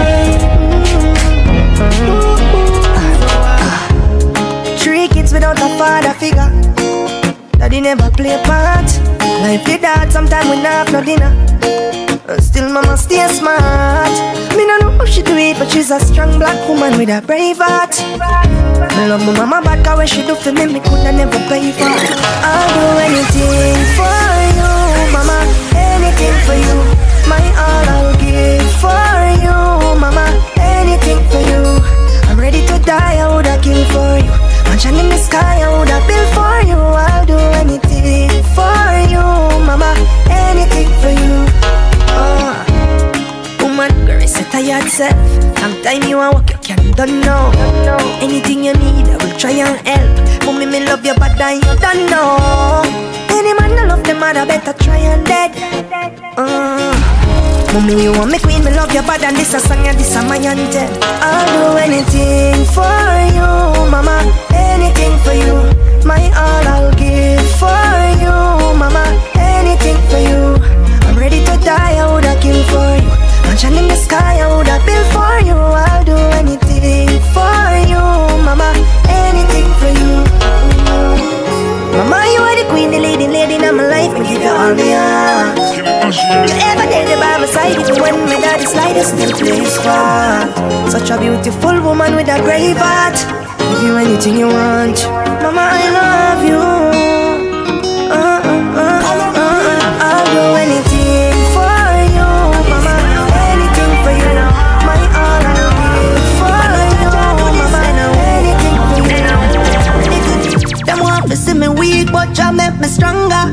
Three kids without a father figure, daddy never play a part. Life did that, sometimes we not have no dinner, and still mama stay smart. Me no know how she do it, but she's a strong black woman with a brave heart. Me love my mama bad, cause when she do for me, me coulda never pay for. I'll do anything for you, mama, anything for you. My all I'll give for you, mama, anything for you. I'm ready to die, I woulda kill for you. Mansion in the sky, I woulda build for you. I'll do anything for you, mama, anything for you. Uh, woman, girl, is a tired self. Sometime you want walk, you can't don't know. Anything you need, I will try and help. Mommy, me love you, but I you don't know. Any man I love them, mother better try and dead. Uh, mommy, you want me queen, me love you, but and this a song and this a my anthem. I'll do anything for you, mama, anything for you. My all I'll give for you, mama, anything for you. I'm ready to die, I woulda kill for you. Mansion in the sky, I woulda build for you. I'll do anything for you, mama, anything for you. Mama, you are the queen, the lady, lady in my life, and give you all me heart. You ever there by my side, even when my daddy slide, you still play smart. Such a beautiful woman with a brave heart. Give you anything you want, mama, I love you. Uh, uh, uh, uh, uh, I'll do anything for you, mama, anything for you. My all I'll give for you, mama, anything for you. Them want to see me weak, but Jah make me stronger.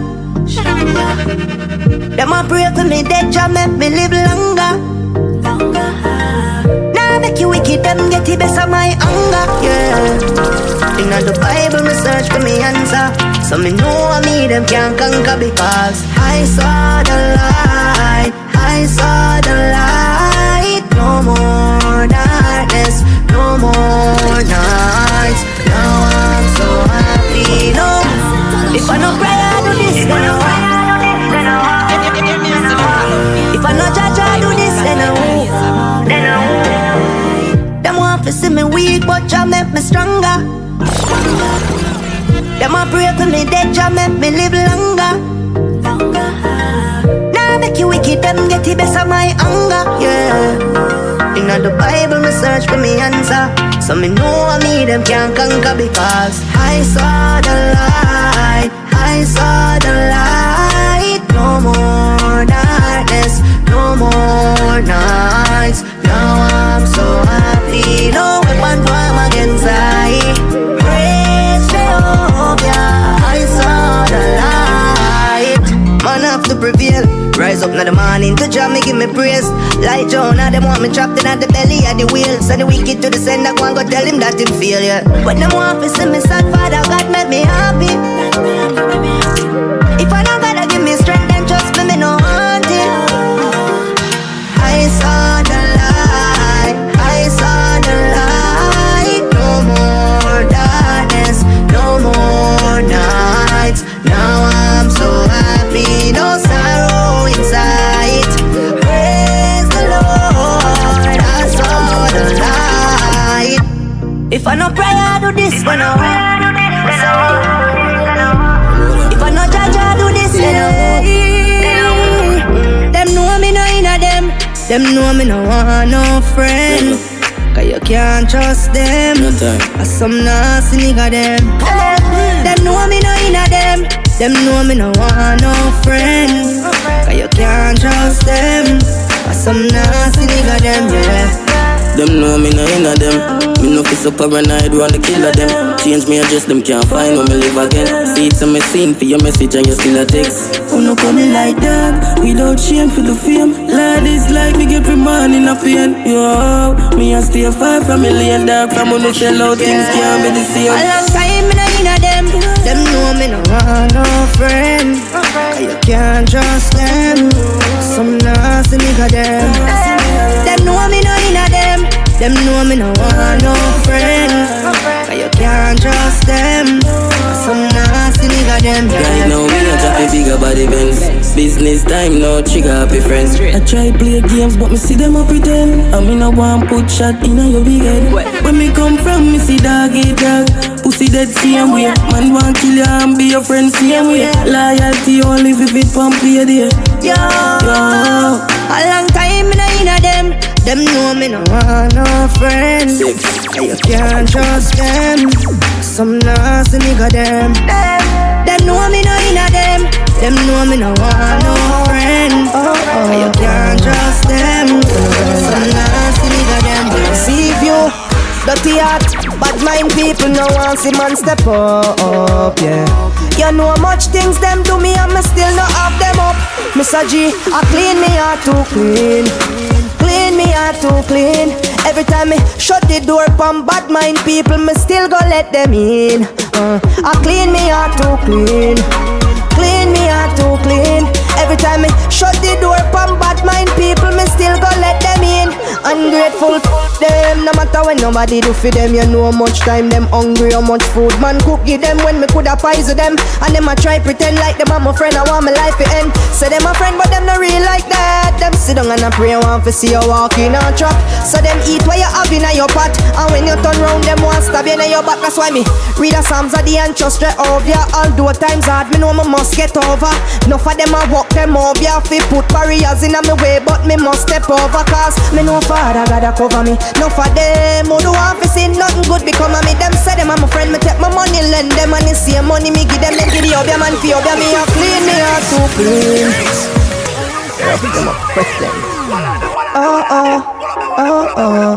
Them want pray for me dead, Jah make me live longer. Now make you wicked, them get the best of my anger, yeah. In the Bible, me search for me answer, so me know I me them can't conquer, because I saw the light, I saw the light. No more darkness, no more nights. Now I'm so happy, no. If I no pray, I do this, then I walk. If I no judge, I do this, then I walk. Then I walk. Them want to see me weak, but Jah make me stronger. Them want pray for me dead, Jah make me live longer. Now make you wicked, them get the best of my anger, yeah. In the Bible, me search for me answer, so me know I me them can't conquer, because I saw the light, I saw the light. No more darkness, no more nights. Now I'm so happy, no weapon form against I. Praise Jehovah, I saw the light. Man have to prevail, rise up in the morning to Jah, me give me praise. Like Jonah, them want me trapped in the belly of the whale. Send the wicked to the sender, go and go tell him that him fail, yeah. But them want to see me sad, Father God make me happy. If I don't gotta give me strength, then trust me, me no want it. I saw the light, I saw the light. No more darkness, no more nights. Now I'm so happy, no sorrow inside. Praise the Lord, I saw the light. If I no pray, I do this when I walk.
Them know me no want no friend. Cause you can't trust them.
No time.
As some nasty nigga them. Them know me no inna them. Them know me no want no friend. Cause you can't trust them. As some nasty nigga them, yeah.
Them know me no inna them. Me no fix up paranoid, wanna kill them. Change me address, them can't find when me live again. See it's a me scene for your message and you still a text.
Oh no coming like that, without shame for the fame. Lad is like me get every man in a pain. Yo, me a stay far from me lane dark. From when me sell out things can't be the same.
A long time me no inna them. Them know me no want no friend. You can't trust them. Some nasty nigga them. Them know me no inna them. Them know me no want no friend. You can't trust them. Some nasty nigga them.
Right now me a drop a bigger body Benz. Business time no trigger happy friends.
I try play games but me see them a pretend. And me no want put shot in a your big head. When me come from me see dog eat dog. Pussy dead same way. Man want kill you and be your friend same way. Loyalty only if it pump you there.
Yo,
Yo.
a long time me no inna them. Them know me no want no friends. You can't trust them. Some nasty nigga them. Them know me no inna them. Them know me no want no friend. You can't trust them. Some nasty nigga them. See you. Dirty heart, bad mind people no want see man step up, yeah. You know much things them do me and me still not have them up. Mister G, I clean me heart too clean. Clean me heart too clean. Every time me shut the door from bad mind people, me still go let them in. uh, I clean me heart too clean. Clean me heart too clean. Every time me shut the door from bad mind people, me still go let them in. Ungrateful them, no matter when nobody do for them. You know how much time them hungry, how much food man cook give them when me coulda poison them. And them a try pretend like them a my friend, I want my life to end. Say them a friend but them not real like that. Them sit down and a pray want to see you walk in a trap. So them eat what you have in your pot. And when you turn round them want stab you in your back. That's why me read the Psalms of the and trust straight over ya. Although times hard, me know me must get over. Enough of them a walk them over ya. Fi put barriers in a me way but me must step over. Cause me know Father God a cover me. Enough of them who do want to see nothing good become of me. Them say them a my friend, me take my money, lend them. And the same money me give them. Them give the obia man fi obia. Me a clean, me a too clean. Yeah, put them up, press them. Oh, oh, oh, oh,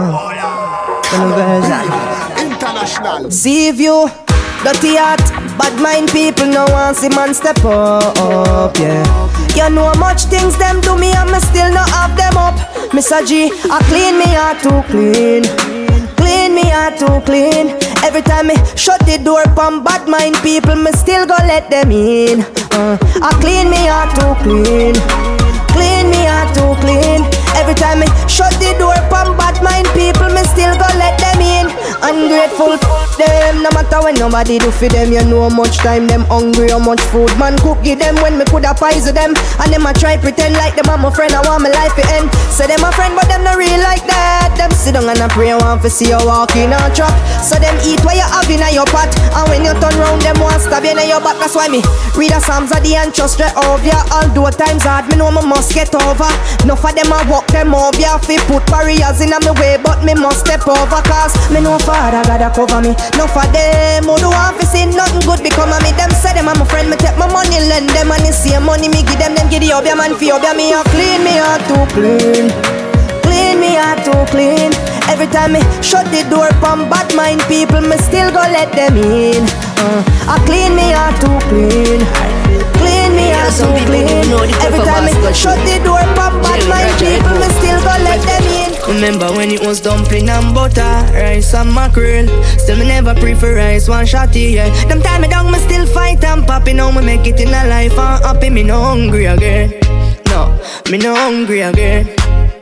oh. International. See you, dirty heart, bad mind people no want see man step up, yeah. You know how much things them do me and me still not have them up. Mister G, I clean me heart too clean. Clean me heart too clean. Every time me shut the door from bad mind people, me still go let them in. uh, I clean me heart too clean. Clean me heart too clean. Every time me shut the door from bad mind people, me still go let them in. Ungrateful them, no matter when nobody do for them. You know how much time them hungry, how much food man cook give them when me coulda poison them. And them a try pretend like them a my friend, I want my life to end. Say them a friend but them not real like that. Them sit down and a pray want to see you walk in a trap. So them eat what you have in your pot. And when you turn round them want stab you in your back. That's why me read the Psalms of the and trust straight over ya. Although times hard, me know me must get over. Enough of them a walk them over ya. Fi put barriers in a me way but me must step over. Cause me know Father God a cover me. Enough of them who do want to see nothing good become of me. Them say them a my friend, me take my money, lend them. And the same money me give them. Them give the obia man fi obia. Me a clean, me heart too clean. Clean me heart too clean. Every time me shut the door from bad mind people, me still go let them in. uh, I clean me heart too clean. Clean me heart too clean. Every time me shut the door from bad mind people, me still go let them in. Remember when it was dumpling and butter, rice and mackerel. Still me never prefer rice, one shotty, yeah. Them time me down, me still fight and poppy. Now me make it in a life and happy. Me no hungry again. No, me no hungry again.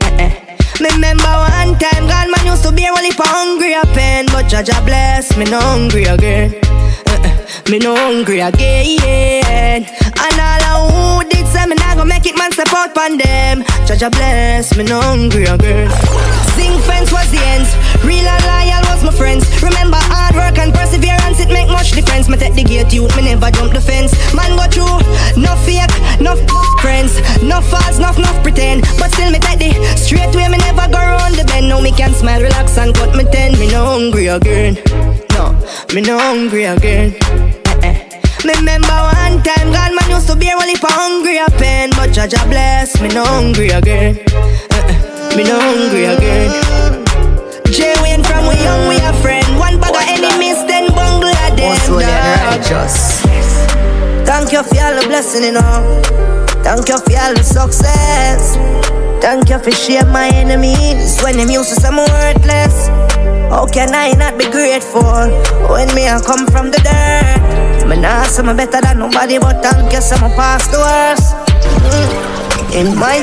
Me remember one time God man used to be only for hungry a pen. But Jaja bless me no hungry again. uh-uh. Me no hungry again. And all I who did say me not gonna make it man step out on them. Jaja bless me no hungry again. Sing fence was the ends. Real and loyal was my friends. Remember hard work and perseverance, it make much difference. Me take the gate youth, me never jump the fence. Man go through, no fake, no f friends. No false, no, no pretend. But still me take the and smile, relax and cut me ten. Me no hungry again. No, me no hungry again. Eh eh. Me remember one time God man used to bear only for hungry a pain, but Jaja bless me no hungry again. Eh eh. Me no hungry again. Jay Wayne from we young we a friend. One bag of enemies, ten bungle of them.
Most holy and righteous.
Thank you for all the blessing, you know. Thank you for all the success. Thank you for sharing my enemies when them used to say I'm worthless. How can I not be grateful when me I come from the dirt? Me nah say me better than nobody, but thank you so me past the worst. Mm. In my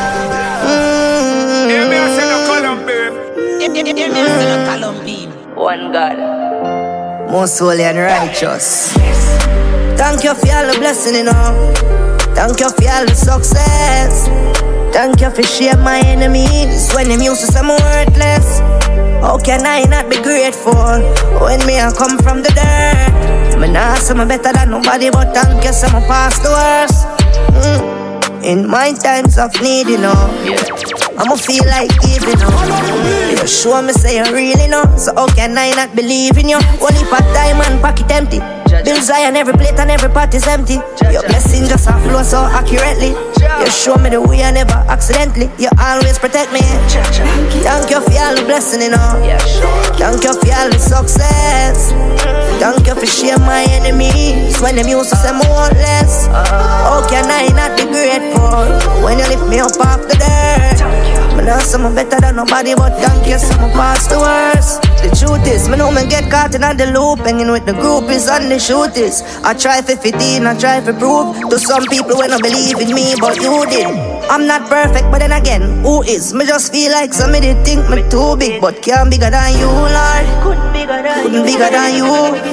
mm.
Hear me I say no column beam.
Hear me I say no column beam.
One God, most holy and righteous. Thank you for all the blessing, you know. Thank you for all the success. Thank you for sharing my enemies when them used to say I'm worthless. How can I not be grateful when me I come from the dirt? Me nah say me better than nobody, but thank you so me past the worst. Mm. In my times of need, you know, yeah. I'ma feel like giving up. Mm. You show me say you really know, so how can I not believe in you? Only part time and pocket empty. Bills high and every plate and every pot is empty. Your blessing just a flow so accurately. You show me the way I never accidentally. You always protect me. Thank you for all the blessing, you know. Thank you for all the success. Thank you for sharing my enemies when them used to say I'm worthless. How can I not be grateful when you lift me up off the dirt? Me know some better than nobody, but thank you so much past the worst. The truth is, me know me get caught in the loop, hanging with the groupies and the shooters. I try for fifteen, I try for prove to some people when I believe in me, but you did. I'm not perfect, but then again, who is? Me just feel like somebody think me too big, but can't bigger than you, Lord. Couldn't bigger than Couldn't bigger than you.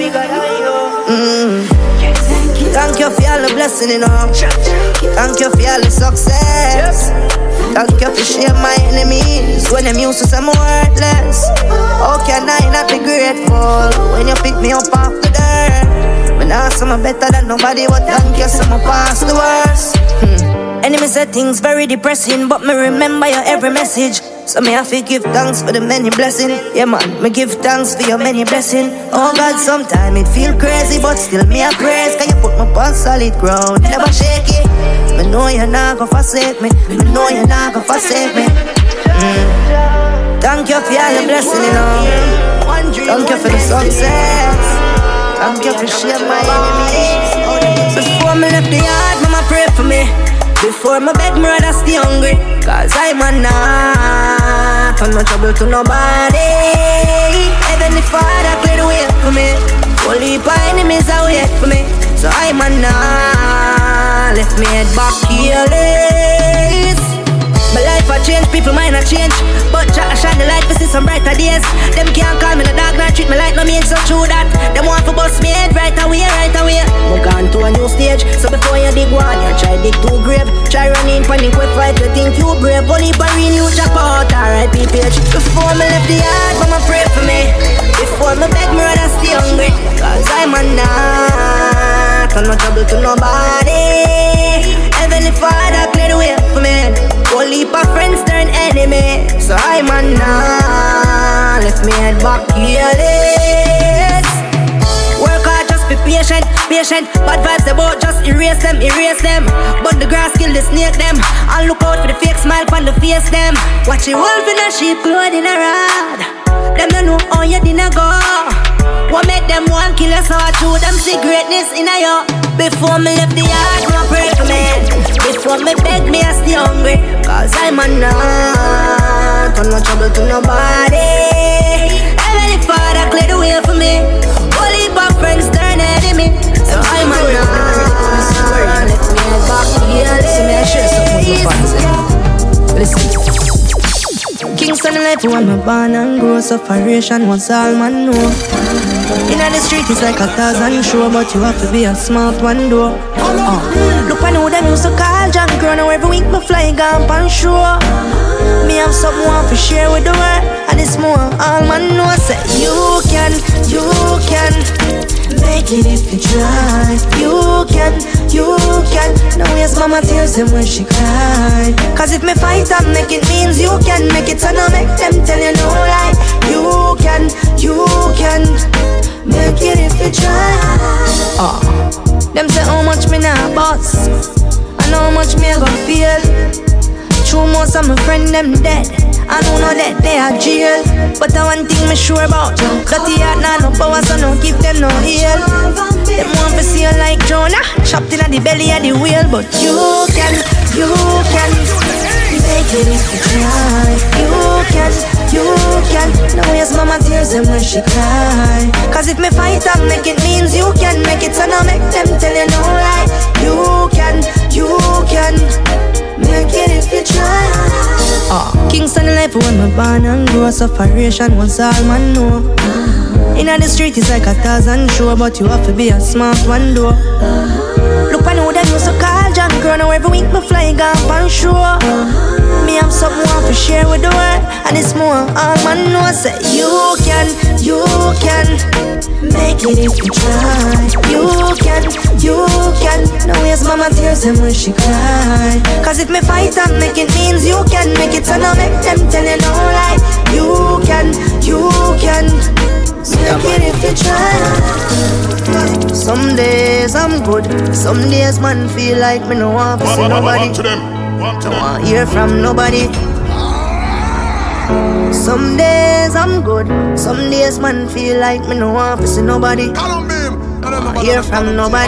Mm. Thank you for all the blessing, you know. Thank you for all the success. Thank you for sharing my enemies when them used to say I'm worthless. How can I not be grateful when you pick me up off the dirt? Me nah say I'm better than nobody, but thank you so much past the worst. Hmm. Enemy said things very depressing, but me remember your every message. So me have to give thanks for the many blessings. Yeah man, me give thanks for your many blessings. Oh God, sometimes it feel crazy, but still me a praise. Cause you put me on solid ground, never shake it. Me know you're not gonna forsake me. Me know you're not gonna forsake me. Mm. Thank you for all the blessing, you know. Thank you for the success. Thank you for sharing my enemies. Before me left the yard, mama pray for me. Before my bed, me rather stay hungry. Cause I'm a not for no trouble to nobody. Heavenly Father clear the way for me. Only my enemies are wait for me. So I'm a not left me head back careless. My life a change, people mind a change, but try to shine the light to see some brighter days. Them can't call me the dog, not treat me like no mate, so true that. Them want to bust me head right away, right away. Move on to a new stage, so before you dig one, you try dig two grave. Try running panic with fight, you think you brave. Only by real you jackpot, alright P P H. Before me left the yard, mama pray for me. Before me beg me rather stay hungry. Cause I'm a not, I'm no trouble to nobody. Heavenly Father clear the way for me. Only my friends turn enemy. So I'm a nah, left me head back careless. Work hard, just be patient, patient. Bad vibes about just erase them, erase them. But the grass kill the snake them. And look out for the fake smile on the face them. Watch the wolf in a sheep clothing a rod. Them don't know how you didn't go. What make them want kill us, so I chew them see greatness in a yo. Before me left the yard, no pray for me. Before me beg me, I stay hungry. Cause I'm a not, I'm no trouble to nobody. Heavenly Father clear the way for me. Only my friends turn enemy. So I'm a not, let me head back here. Listen, I share something with my fans. Listen. Kingston life, when me born and grow, sufferation was all man know. In the street it's like a thousand show, but you have to be a smart one though. uh. Look I know them used to call John Crow. Now every week me fly gone pan show. Me have something want to share with the world, and it's more all man know. Say you can, you can make it if you try. You can, you can. Now here's my
mama tears them when she cry. Cause if me fight and make it means you can make it. So now make them tell you no lie. You can, you can make it if you try. Oh. Them say how much me nah boss and how much me a go feel. True most of my friend them dead. I don't know that they are jail. But the one thing me sure about, dirty heart nah no power, so no give them no heal. Them want to see you like Jonah, chopped in the belly of the wheel. But you can, you can make it if you try. You can, you can. No waste mama tears them when she cry. Cause if me fight and make it means you can make it. So now make them tell you no lie. You can, you can make it if you try. uh. Kingston life when me born and grow. Sufferation was all man know. Inna the street is like a thousand show, but you have to be a smart one though. Look, I know them used to call John Crow. Now every week me fly gone on show. Me have something want to share with the world, and it's more all man know. Say you can, you can make it if you try. You can, you can. No waste mama tears them when she cry. Cause if me fight and make it means you can make it. So now make them tell you no lie. You can, you can make it if you try. Some days I'm good, some days man feel like me no want to see nobody. No want hear from nobody. Some days I'm good, some days man feel like me no want to see nobody. No want hear from nobody.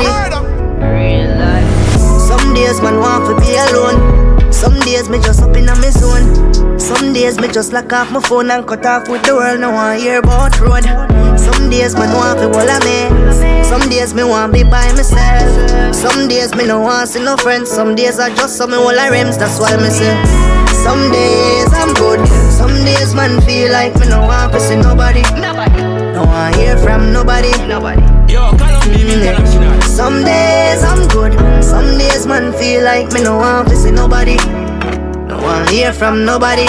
Some days man want to be alone. Some days me just up in a me zone. Some days me just lock off my phone and cut off with the world. No want hear about road. Some days me no want to hold a me. Some days me want be by myself. Some days me no want see no friends. Some days I just saw me all I rims. That's why me say some days I'm good. Some days man feel like me no want to see nobody. Nobody. No want hear from nobody. Nobody. Yo, mm-hmm. Some days I'm good. Some days man feel like me no want to see nobody. No want hear from nobody.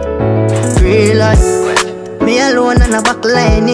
Real life. Me alone and a back line.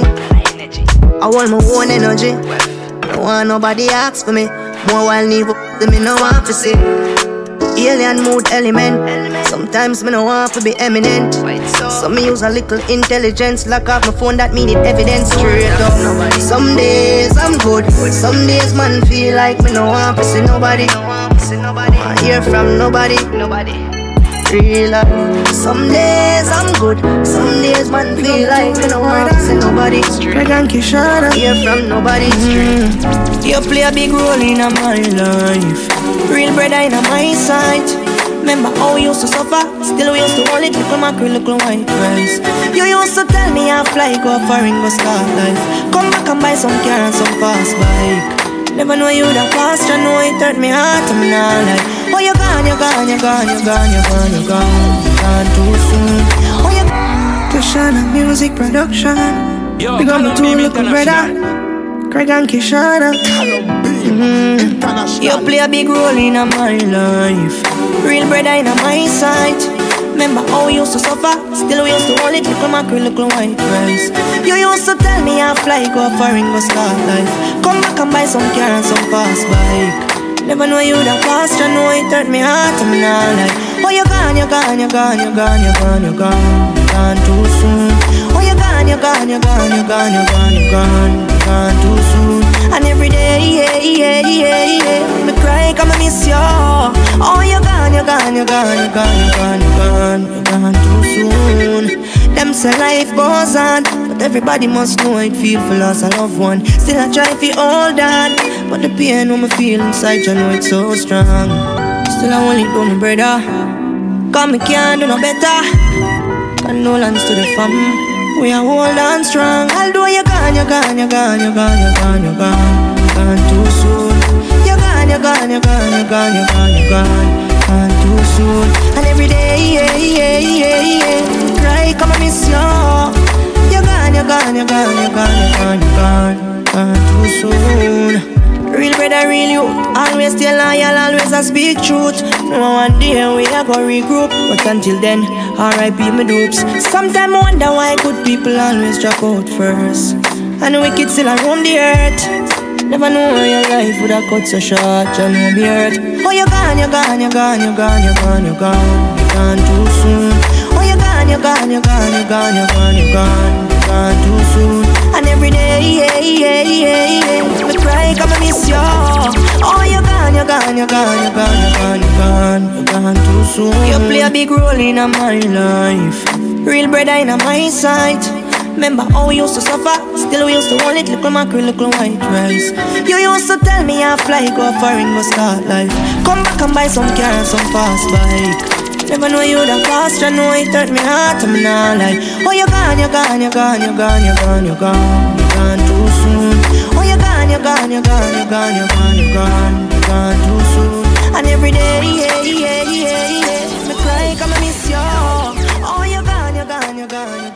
I want my own energy. No want nobody ask for me. More while leave up to me no want to see. Alien mood element. Sometimes me no want to be eminent. So me use a little intelligence. Lock off my phone that me need evidence. Straight up. Some days I'm good. Some days man feel like me no want to see nobody. No want hear from nobody. Nobody. Real life. Some days I'm good. Some days man feel like me no want to see nobody. Greg and Kishana hear from nobody. Mm. You play a big role in my life. Real brother in my sight. Remember how we used to suffer. Still we used to hold it. Little mackerel, little white rice. You used to tell me I fly, go foreign, go start life. Come back and buy some car and some fast bike. Never know you that fast, you know it hurt me heart. I'm not like, oh you gone, you gone, you gone, you gone, you gone, you gone, you gone too soon. Oh you Kishana music production. We got me two little brother, Craig and Kishana. Mm-hmm. You play a big role in my life. Real brother in my sight. Remember how we used to suffer. Still we used to hold it. Little mackerel, little white rice. You used to tell me I fly, go foreign, go start life. Come back and buy some car and some fast bike. Never know you that fast, you know it hurt me heart. I'm not like, oh you gone, you gone, you gone, you gone, you gone, you gone, you gone too soon. Oh you gone, you gone, you gone, you gone, you gone, you gone, you gone too soon. And every day, yeah, yeah, yeah, yeah, me cry 'cause I miss you. Oh you gone, you gone, you gone, you gone, you gone, you gone, you gone too soon. Them say life goes on, but everybody must know it feel for loss a loved one. Still I try to hold on, but the pain when I feel inside, you know it's so strong. Still I only do my brother, 'cause me can't do no better. Condolence to the fam, we are hold on strong. Although you gone, you gone, you gone, you gone, you gone, you gone, you gone too soon. You gone, you gone, you gone, you gone, you gone, you gone, gone too soon. And every day, yeah, yeah, yeah, yeah, cry 'cause I miss you. You gone, you gone, you gone, you gone, you gone, you gone, gone too soon. Real brother, real you. Always stay loyal, always a speak truth. No one day we are gonna regroup, but until then, R I P my dupes. Sometimes I wonder why good people always drop out first, and the wicked still roam the earth.
Never know your life would have cut so short. You know me hurt. Oh, you gone, you gone, you gone, you gone, you gone, you gone. You gone too soon. Oh, you gone, you gone, you gone, you gone, you gone, you gone. You gone too soon. And every day, yeah, yeah, yeah, yeah, me cry 'cause I miss you. Oh, you gone, you gone, you gone, you gone, you gone, you gone. You gone too soon. You play a big role in my life. Real brother in my sight. Remember how we used to suffer. Still we used to want it, little mackerel, little white rice. You used to tell me I fly, go foreign, go start life. Come back and buy some car and some fast bike. Never know you the cost, you know it hurt me heart, I'm not like. Oh, you gone, you gone, you gone, you gone, you gone, you gone. You gone too soon. Oh, you gone, you gone, you gone, you gone, you gone, you gone. You gone too soon. And every day, yeah, yeah, yeah, yeah, me cry 'cause I miss you. Oh, you gone, you gone, you gone, you gone.